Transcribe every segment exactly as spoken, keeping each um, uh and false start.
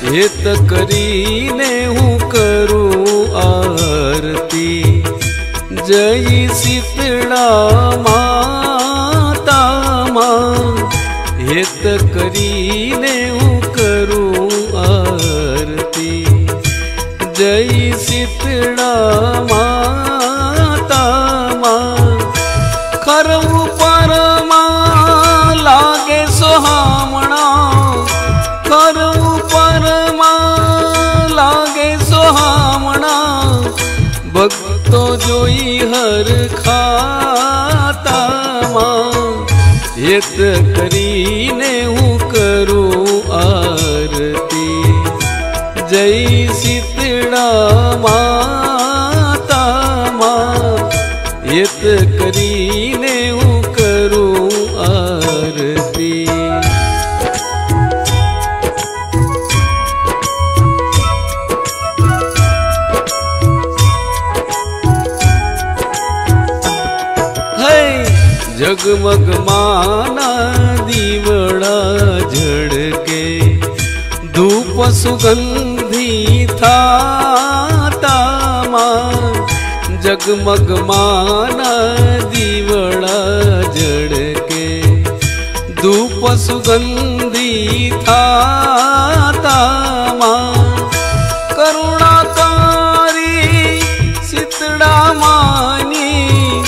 हेत करीने हूँ करूँ आरती। जय शीतला माता माँ, हेत करीने हूँ करूँ आरती। जय शीतला माता माँ, खरऊ परमा लागे सोहामणा। खरऊ परमा लागे सोहामणा, भक्तो जोई हर खाता माँ। हेत करीने हूँ करूँ आरती। जय शीतला माता माँ, हेत करीने हूँ करूँ आरती। जगमग माना दीवड़ा झड़के, धूप सुगंधी थाता माँ। जगमग माना दीवड़ा झड़के, धूप सुगंधी थाता माँ। करुणाकारी शीतला मानी,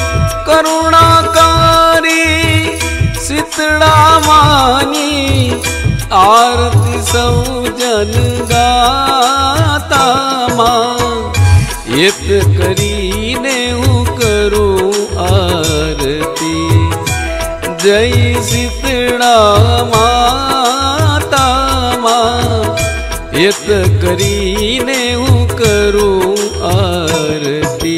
करुणाकारी शीतला मानी। आरती सब जन गाता माँ, हेत करीने हूँ करूँ आरती। जय शीतला माता माँ, हेत करीने हूँ करूँ आरती।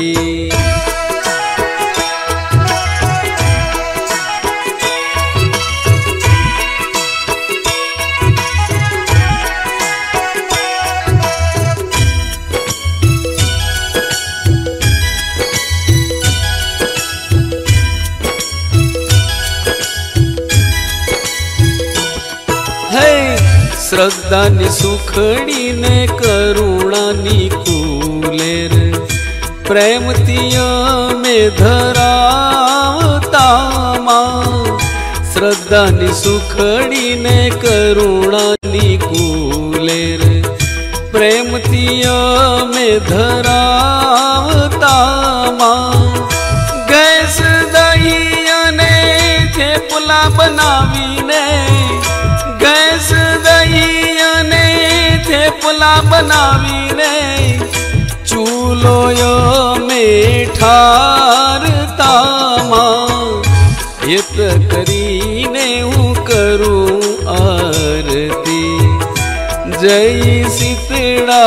श्रद्धा नि सुखड़ी ने करुणा नि कूलेर, प्रेम तिया में धरावता माँ। श्रद्धा नि सुखड़ी ने करुणा नि कूलेर, प्रेम तिया में धरावता माँ। गैस दहिया ने थेपला बनावी ने, गैस दहिया ने थेपला बनावी ने। चूलो यो में ठारता माँ, हेत करीने हूँ करूँ आरती। जय शीतला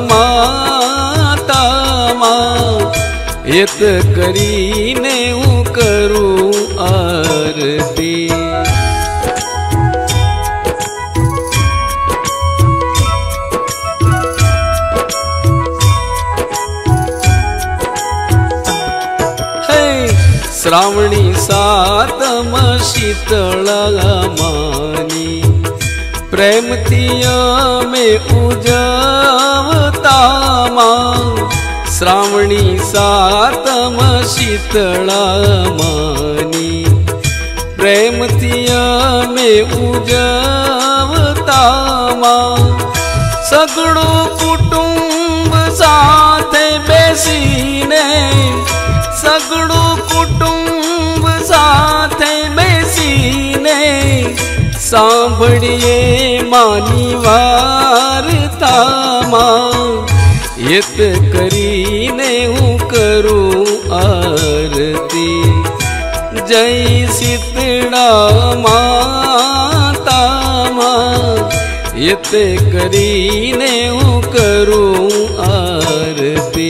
माता माँ, हेत करीने हूँ करूँ आरती। श्रावणी सातम शीतला मानी, प्रेम तिया में उजवता माँ। श्रावणी सातम शीतला मानी, प्रेम तिया में उजवता माँ। सगड़ो कुटुंब साथे बेसीने, सगड़ो कुटुंब साथे बेसीने। सांभळिए मानी वार्ता माँ, हेत करीने हूँ करूँ आरती। जय शीतला माता माँ, हेत करीने हूँ करूँ आरती।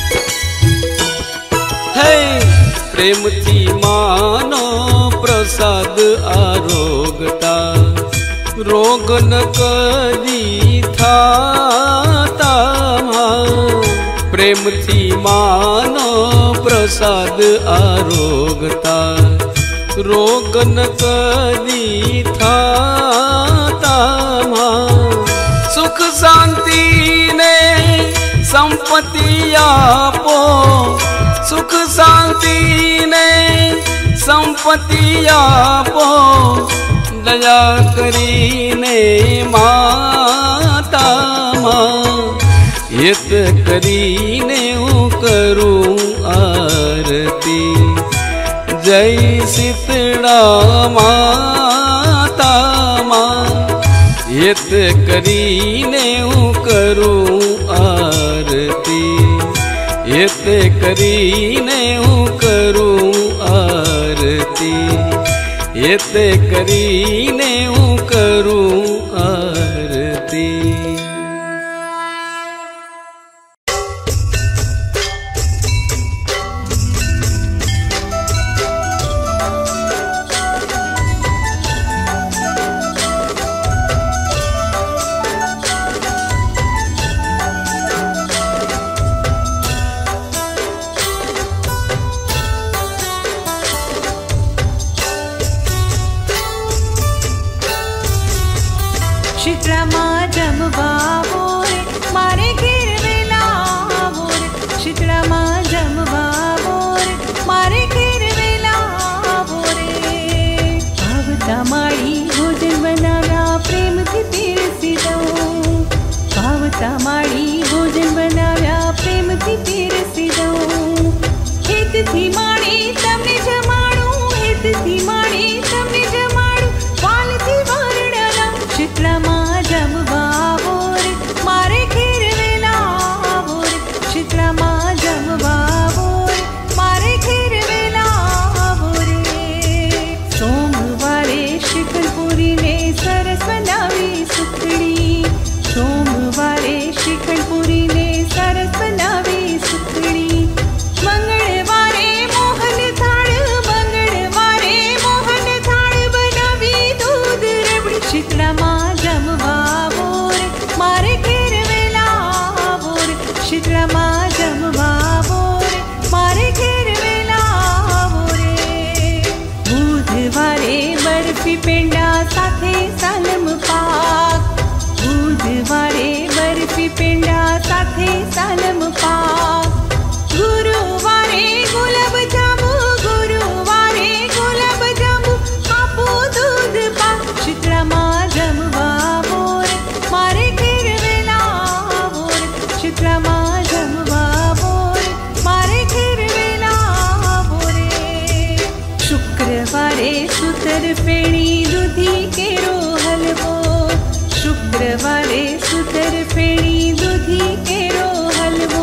प्रेम थी मानो प्रसाद आरोगता, रोग न कदी थाता प्रेम थी मानो प्रसाद आरोगता, रोग न कदी थाता सुख शांति ने संपत्ति आपो, सुख शांति ने संपत्ति आपो, दया करीने माता माँ, हित करीने हूँ करूँ आरती। जय शीतला माता माँ, हित करीने हूँ करूँ आरती, हित करीने हूँ करूँ आरती, हित करीने हूँ करूँ आरती। माड़ी भोजन बनाव्या प्रेम थी पीरसी दऊं, हित थी माड़ी तमने जमाड़ू, हित थी माड़ी तमने जमाड़ू, वाल थी वारड़ा शीतला माँ जमवा बोर, मारे खीर वेला बोर, शीतला माँ जमवा बोर, मारे खीर वेला बोरे। सोमवारे शिकलपुरी ने सरस बनावी सुखड़ी, सोमवारे शिकलपुरी ने सरस बनावी सुखड़ी, मंगलवारे मोहन थाળ, मंगलवारे मोहन थाળ बनावी दूध रबड़ी, शीतला माँ जमवा बोर, मारे खीर वेला बोर, शीतला माँ जमवा बोर, मारे खीर वेला बोरे। बुधवारे बर्फी पेंडा साथे सालम पाक, बुधवारे बर्फी पेंडा साथे सालम पाक, गुरुवारे गुलाब जांबू, गुरुवारे गुलाब जांबू, आपो दूध पाक, शीतला माँ जमवा बोर, मारे खीर वेला बोर, शीतला माँ जमवा बोर, मारे खीर वेला बोरे। शुक्रवारे सुतर फेणी दूधी केरो हलवो, शुक्रवारे सुतर फेणी दूधी केरो हलवो,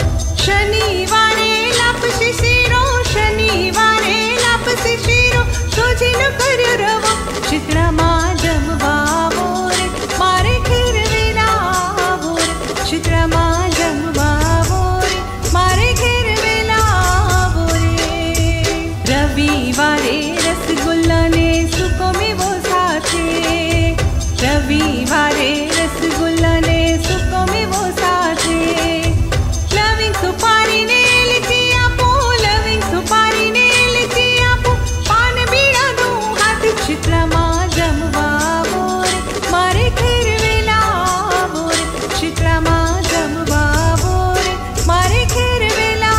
शनिवारे लापसी शीरो, शनिवारे लापसी शीरो, सोजीनो कर्यो रवो, शीतला माँ जमवा बोर, मारे खीर वेला बोर, शीतला माँ जमवा बोर, मारे खीर वेला बोरे। रविवारे रसगुल्ला ने सुको मेवो साथे, रविवारे रसगुल्ला ने सुको मेवो साथे, लविंग सुपारी ने लिची आपो, लविंग सुपारी ने लिची आपो, पान बीड़ा दूं हाथ, शीतला माँ जमवा बोर, मारे खीर वेला बोर, शीतला माँ जमवा बोर, मारे खीर वेला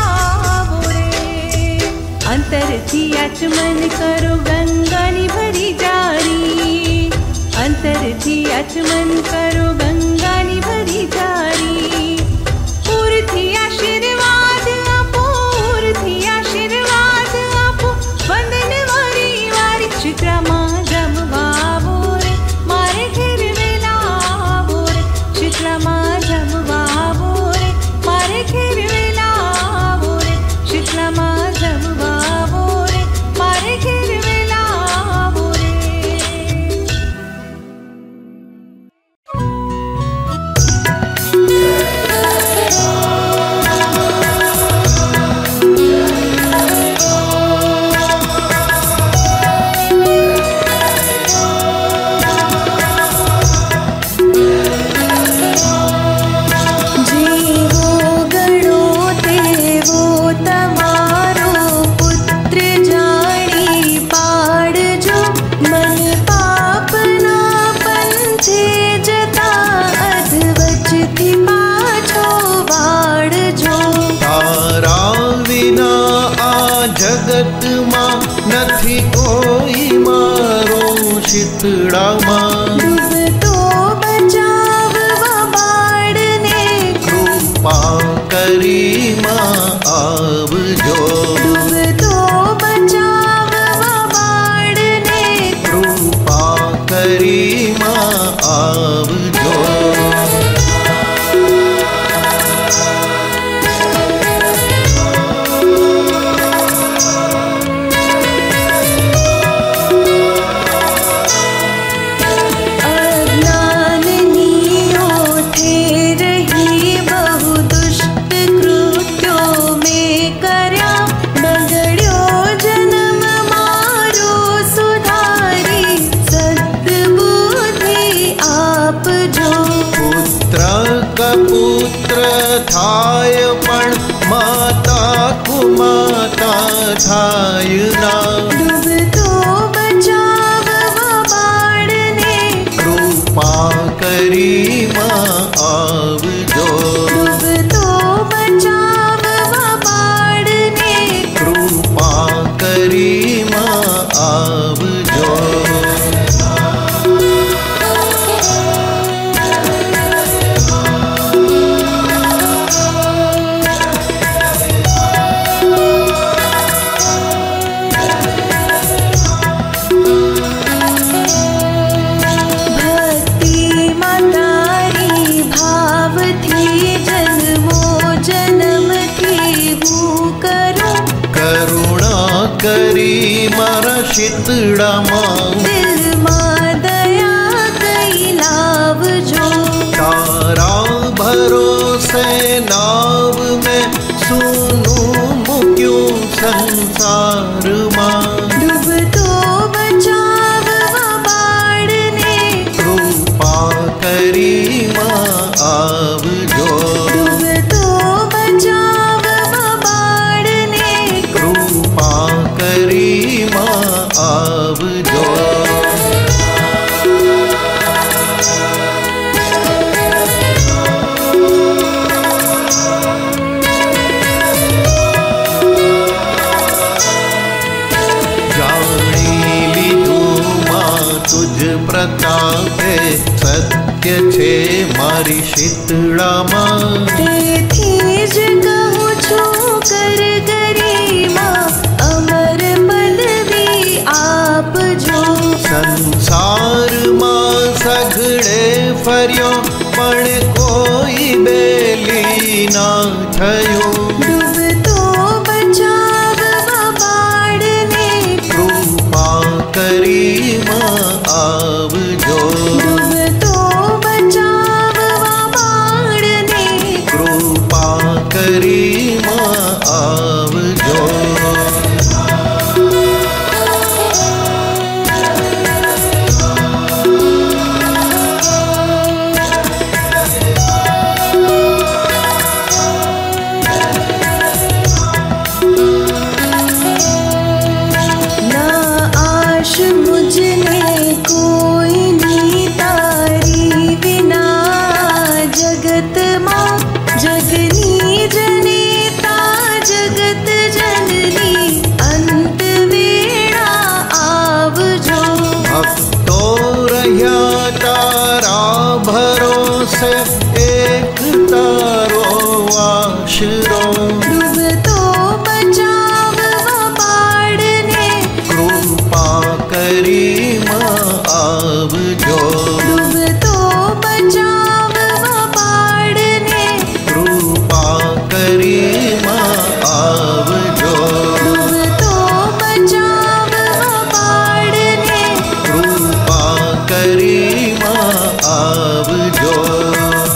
बोरे। अंतर थी आचमन करो गंगानी भरी जारी, अंतर थी आचमन करो गंगानी भरी जारी, पूर थी आशीर्वाद आपो, पूर थी आशीर्वाद आपो, वंदन वारी वारी, शीतला माँ जमवा बोर, मारे खीर वेला बोर, शीतला माँ जमवा बोर, मारे खीर वेला बोर, शीतला माँ जमवा बोर, मारे खीर वेला बोरे। शीतळाમાં ડૂબતો બચાવવા બાળને કૃપા કરી માં આવજો ડૂબતો બચાવવા બાળને કૃપા કરી માં આવજો પુત્ર થાય પણ માતા કુમાતા થાય ના ડૂબતો બચાવવા બાળને કૃપા કરી માં આવજો ડૂબતો બચાવવા બાળને કૃપા કરી માં આવજો કરી મારા શીતળામાં દિલમાં દયા કઈ લાવજો તારા ભરોસે નાવ મેં સૂનું મૂક્યું સંસારમાં ડૂબતો બચાવવા બાળને કૃપા કરી માં આવજો ડૂબતો બચાવવા બાળને કૃપા કરી માં આવજો જાણી લીધું માં તુજ પ્રતાપે સત્ય છે મારી શીતળામાં તેથી જ કહું છું કર ગરિમા અમર પદવી આપજો સંસારમાં સઘળે ફર્યો પણ કોઈ બેલી ના થયો ડૂબતો બચાવવા બાળને કૃપા કરી માં આવજો ડૂબતો બચાવવા બાળને કૃપા કરી માં આવજો ના આશ મુझने કોઈની તારી વિના જગતમાં જગની જનેતા જગત જનની અંત વેળા આવજો ભક્તો રહ્યા તારા ભરોસે એક તારો આશરો ડૂબતો બચાવવા બાળને કૃપા કરી માં આવજો ડૂબતો બચાવવા બાળને કૃપા કરી માં આવજો ડૂબતો બચાવવા બાળને કૃપા કરી માં આવજો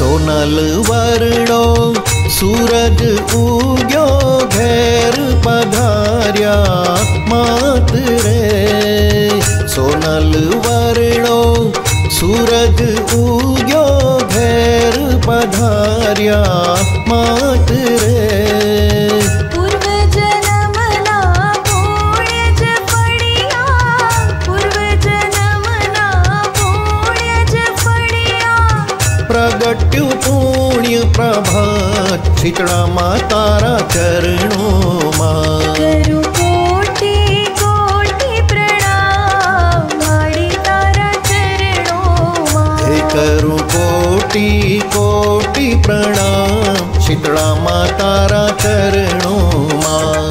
सोनल वर्णो सूरज उग्यो घेर पधार्या मात रे। सोनल वर्णो सूरज उग्यो घेर पधार्या मात रे। पूर्व जन्मना पुण्यज फळिया, पूर्व जन्मना पुण्यज फळिया। प्रगट्यु पुण्य प्रभात शीतळा मातारा चरणों मां। करू कोटि कोटि प्रणाम माड़ी तारा चरणों मां। हे करूं कोटि कोटि प्रणाम शीतळा मातारा चरणों मां।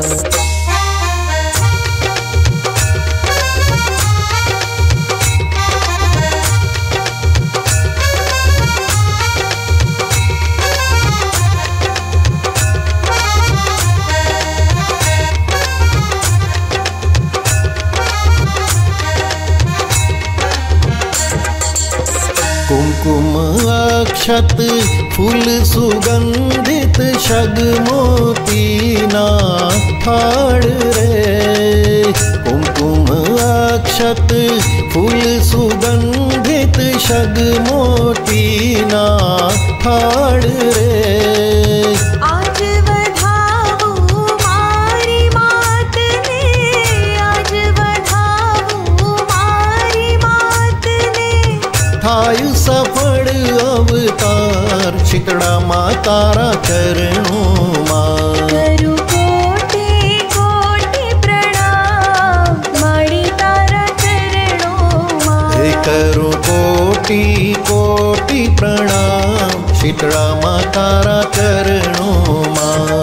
कुमकुम अक्षत फूल सुगंधित शग मोतीना थाड़ रे। कुमकुम अक्षत फूल सुगंधित शग मोतीना थाड़ रे। आज वधावू मारी मात ने, आज वधावू मारी मात ने। थायु सफल अवतार शीतळा मातारा चरणों मां। करू कोटि कोटि प्रणाम माड़ी तारा चरणों मां। हे करूं कोटि कोटि प्रणाम शीतळा मातारा चरणों मां।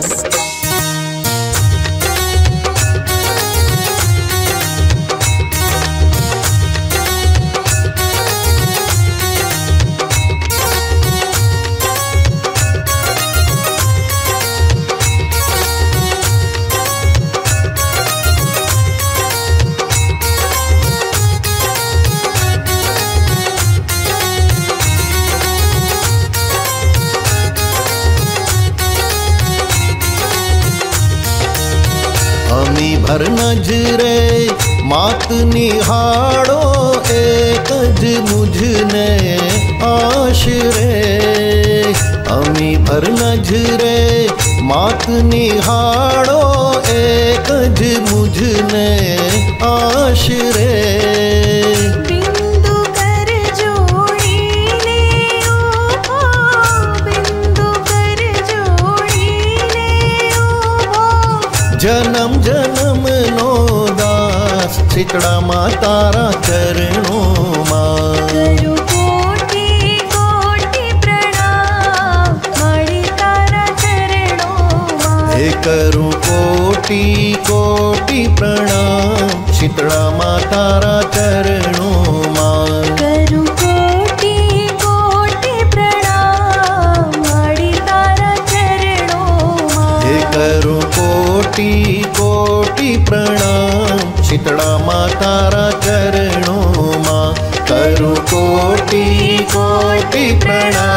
अमी भर नजरे मात निहाड़ो एकज मुझने आश रे। अमी भर नजरे मात निहाड़ो एकज मुझने आश रे। बिंदु कर जोड़ीने उभो, बिंदु कर जोड़ीने उभो। जन्म जन्म नो दास शीतळा मातारा चरणों मां। करू कोटि कोटि प्रणाम माड़ी तारा चरणों मां। हे करूं कोटि कोटि प्रणाम शीतळा मातारा चरणों मां। करू कोटि कोटि प्रणाम माड़ी तारा चरणों मां। हे करूं कोटि कोटि प्रणाम शीतळा मातारा चरणों मां। करूं कोटि कोटि प्रणाम